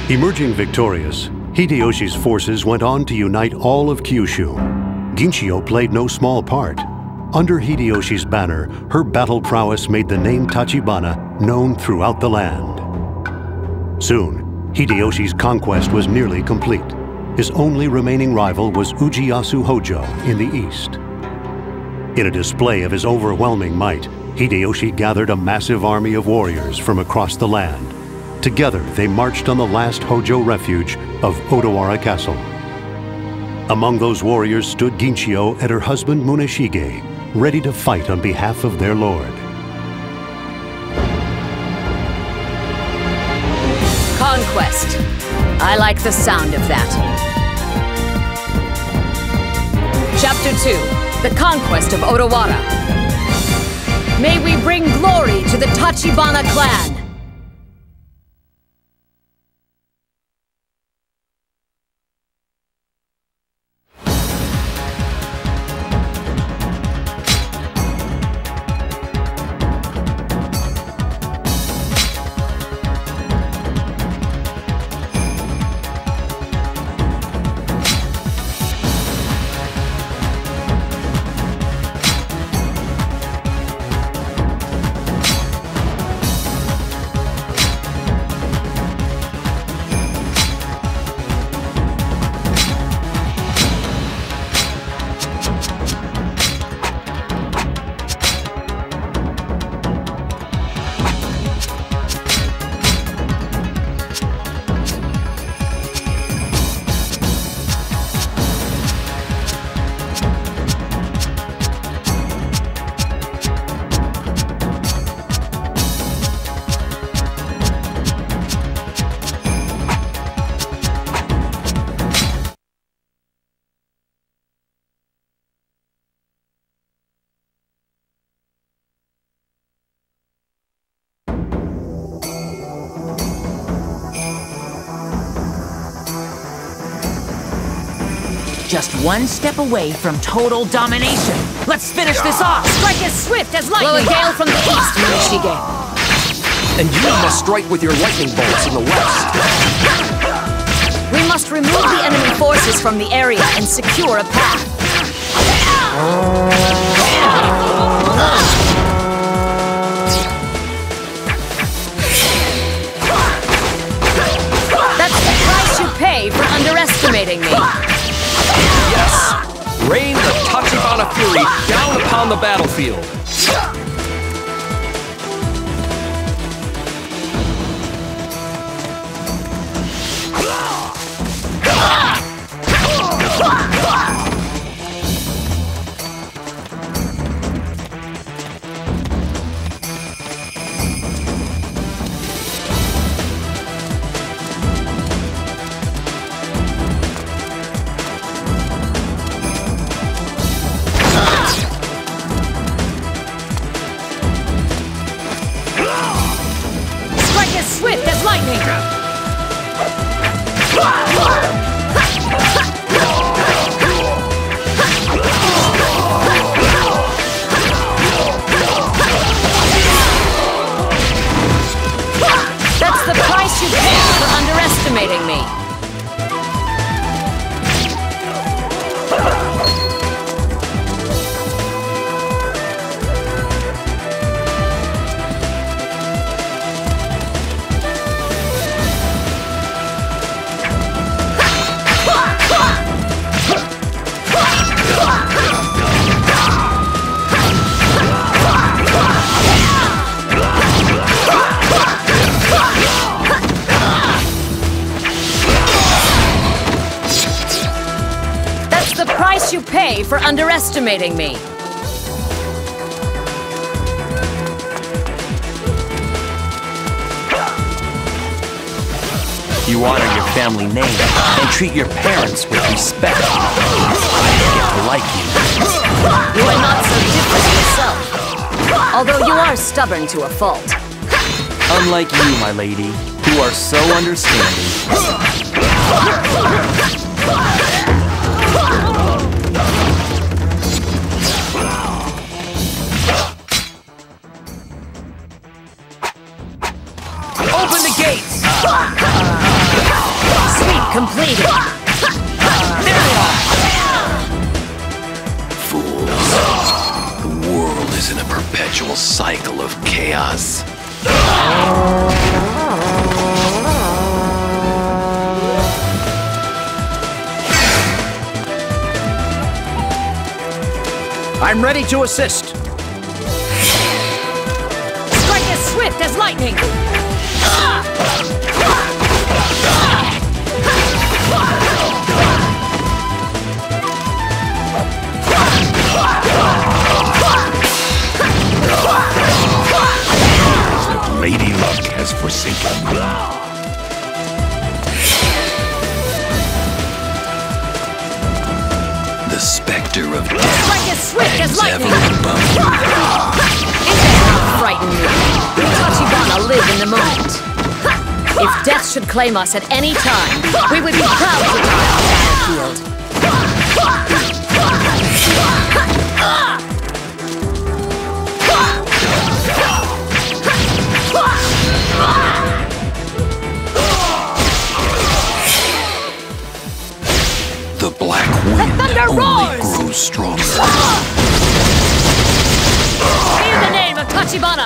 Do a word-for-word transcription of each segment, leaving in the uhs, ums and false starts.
Emerging victorious, Hideyoshi's forces went on to unite all of Kyushu. Ginchiyo played no small part. Under Hideyoshi's banner, her battle prowess made the name Tachibana known throughout the land. Soon, Hideyoshi's conquest was nearly complete. His only remaining rival was Ujiyasu Hojo in the east. In a display of his overwhelming might, Hideyoshi gathered a massive army of warriors from across the land. Together, they marched on the last Hojo refuge of Odawara Castle. Among those warriors stood Ginchiyo and her husband Muneshige, ready to fight on behalf of their lord. Conquest. I like the sound of that. Chapter two. The Conquest of Odawara. May we bring glory to the Tachibana clan! Just one step away from total domination. Let's finish this off! Strike as swift as lightning! Blow a gale from the east, Muneshige. And you must strike with your lightning bolts in the west. We must remove the enemy forces from the area and secure a path. That's the price you pay for underestimating me. Yes! Rain the Tachibana Fury down upon the battlefield! Swift as lightning! That's the price you pay for underestimating me! You pay for underestimating me. You honor your family name and treat your parents with respect. I get to like you. You are not so different yourself, although you are stubborn to a fault. Unlike you, my lady, who are so understanding. Open the gates! cycle of chaos. I'm ready to assist. Strike as swift as lightning! Lady Luck has forsaken me. The specter of death Strike as swift as hangs lightning! ever above you. It does not frighten me. We Tachibana live in the moment. If death should claim us at any time, we would be proud to die on the battlefield. The black wind thunder only roars! grows stronger. In the name of Tachibana!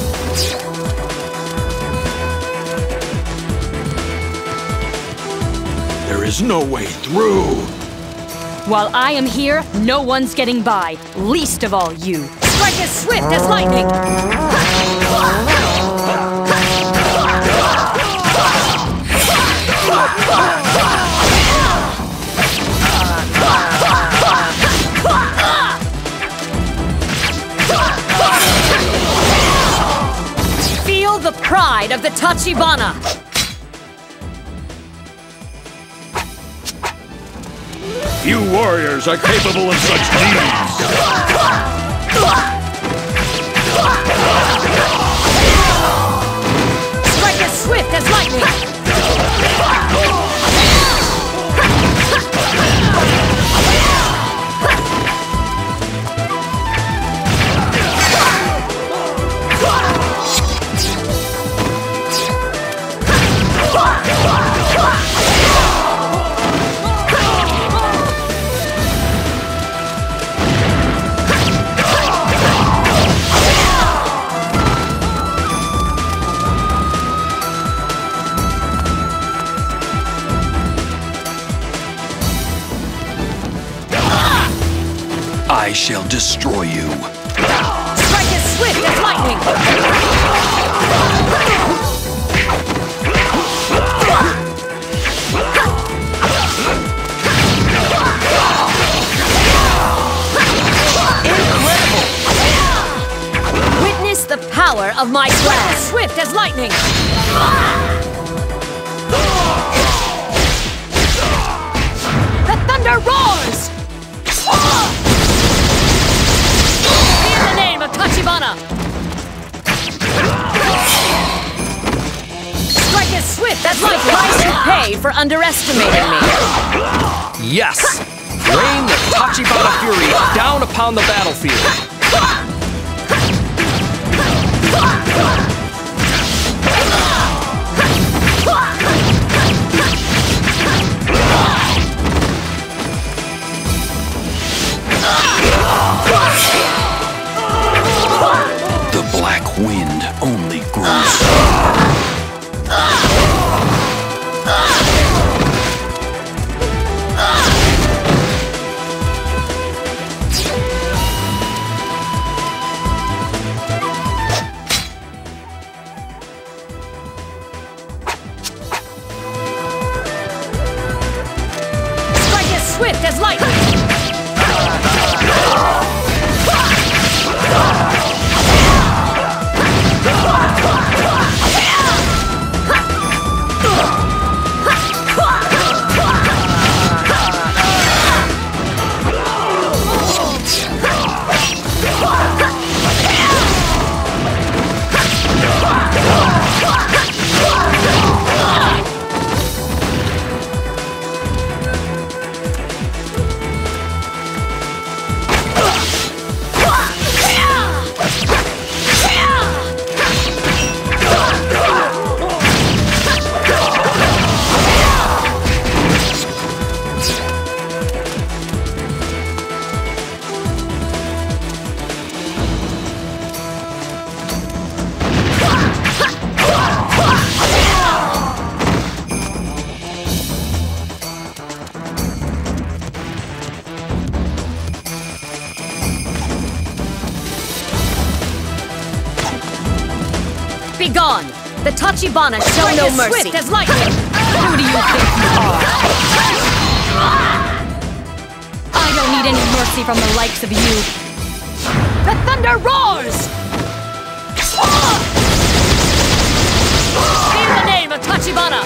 There is no way through. While I am here, no one's getting by, least of all you. Strike as swift as lightning! Feel the pride of the Tachibana! Few warriors are capable of such deeds. Strike as swift as lightning! I shall destroy you. Strike as swift as lightning! Incredible! Witness the power of my class! Swift as lightning! The thunder roars! In the name of Tachibana! Strike as swift as lightning! Price to pay for underestimating me! Yes! Rain the Tachibana Fury down upon the battlefield! The black wind only grows stronger. Strike as swift as lightning! be gone! The Tachibana show no mercy! Swift as lightning! Who do you think you are? I don't need any mercy from the likes of you! The thunder roars! In the name of Tachibana!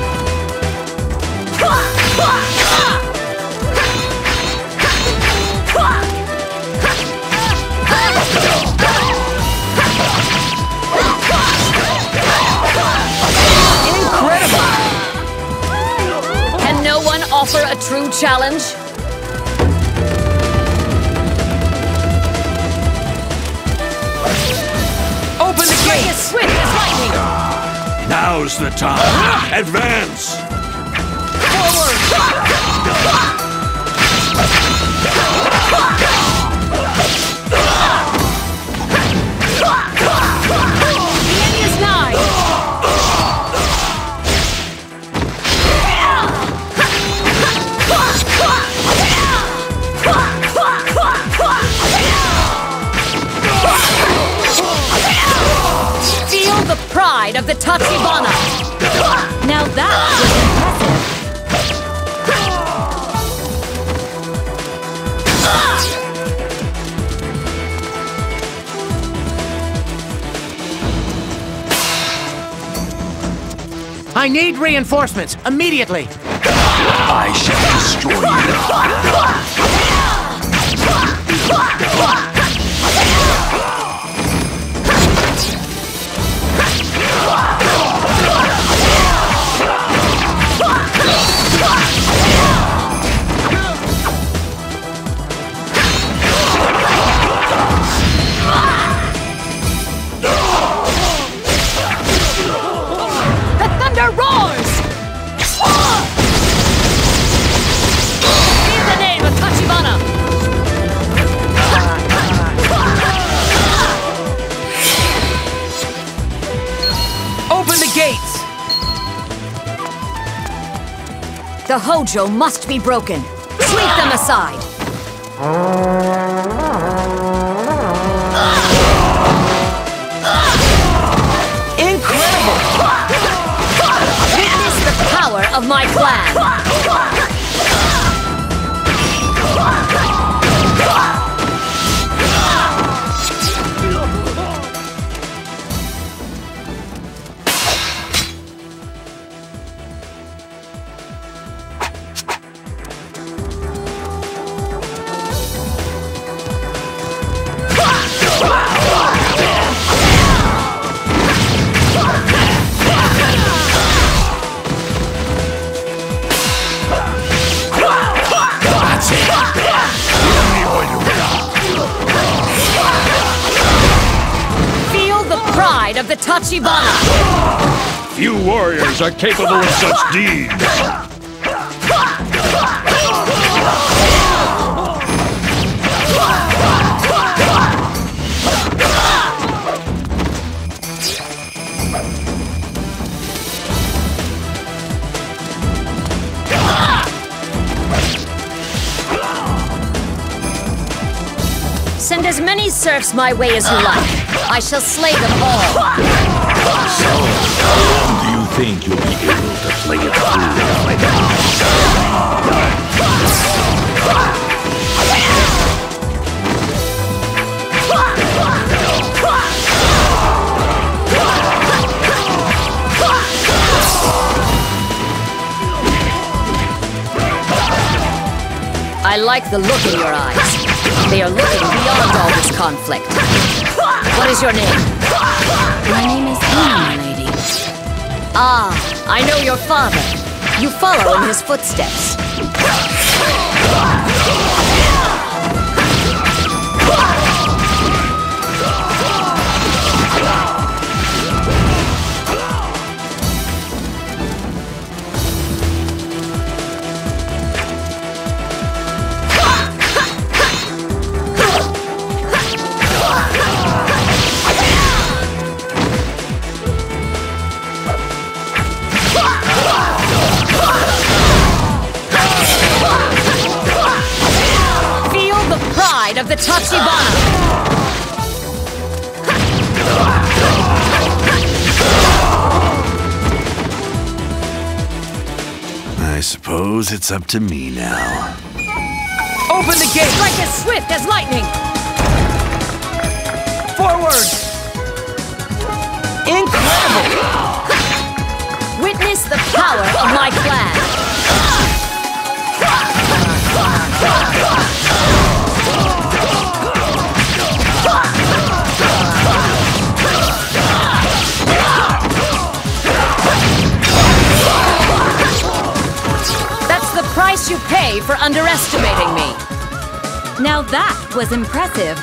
Incredible! Can no one offer a true challenge? Open the Strike gate! as swift as lightning! Now's the time. Advance. Forward! The end is nigh! Feel the pride of the Tachibana! Now that was impressive! I need reinforcements, immediately! I shall destroy The thunder roars! In the name of Tachibana! Open the gates! The Hojo must be broken. Sweep them aside. Incredible! Witness the power of my clan. Feel the pride of the Tachibana. Few warriors are capable of such deeds. Send as many serfs my way as you like. I shall slay them all. So, how long do you think you'll be able to play it through like I like the look in your eyes. They are looking beyond all this conflict. What is your name? My name is Amy, my lady. Ah, I know your father. You follow in his footsteps. Of the Tachibana. suppose it's up to me now. Open the gate! Strike as swift as lightning! Forward! Incredible! Witness the power of my clan! That's the price you pay for underestimating me. Now that was impressive.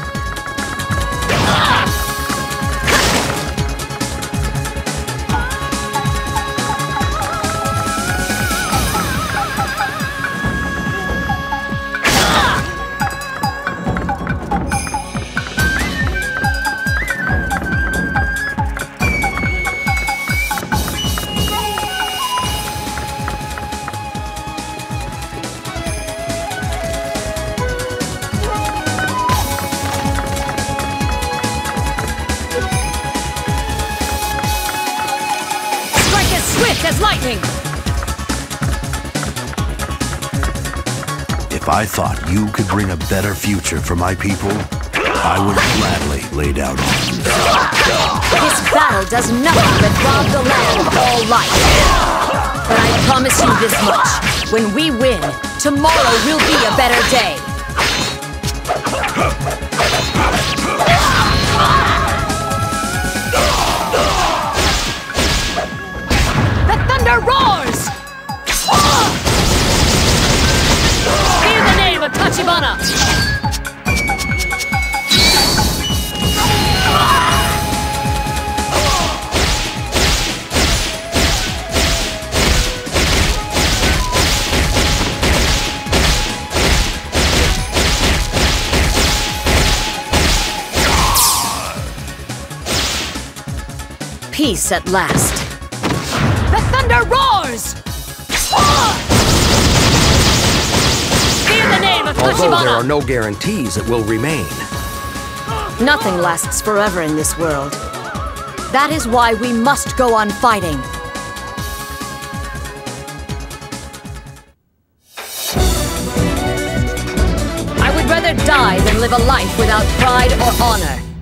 As lightning! If I thought you could bring a better future for my people, I would gladly lay down arms. This battle does nothing but rob the land of all life. But I promise you this much. When we win, tomorrow will be a better day. Thunder roars! Hear the name of Tachibana! Peace at last. The thunder roars! Hear the name of Although Tachibana! there are no guarantees it will remain. Nothing lasts forever in this world. That is why we must go on fighting. I would rather die than live a life without pride or honor.